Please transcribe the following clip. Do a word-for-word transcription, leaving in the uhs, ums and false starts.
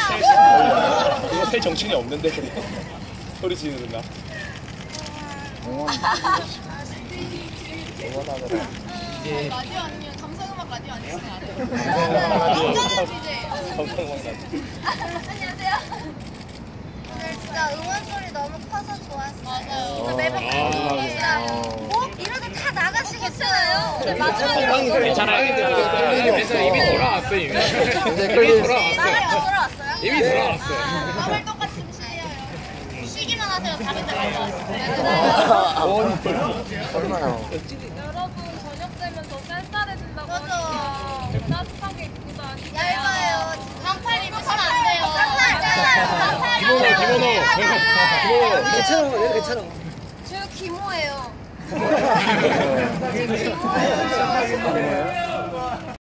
이거 셀 정신이 없는데 소리 지르는다. 응원하더라. 라디오 아니면 감성음악 라디오 아니면 안 돼요. 감성음악 라디오. 안녕하세요. 오늘 진짜 응원 소리 너무 커서 좋았어요. 맞아요. 진짜 매번 진짜 뭐 이러다 다 나가시겠어요. 마지막으로 괜찮아요. 괜찮아요. 이미 돌아왔어요. 이미. 이미 돌아왔어요. 돌아왔어요? 이미 돌아왔어요. 다들 똑같이 쉬어요. 쉬기만 하세요. 다른 데 가서. 얼마나? 여러분 저녁 되면 더 쌀쌀해진다고 맞아. 하니까 따뜻하게 입고 다니세요. 얇아요. 반팔 입으시면 안 돼요. 반팔 반팔. 기모노 기모노. 괜찮아, 얘 괜찮아. 저 기모예요. 기모예요.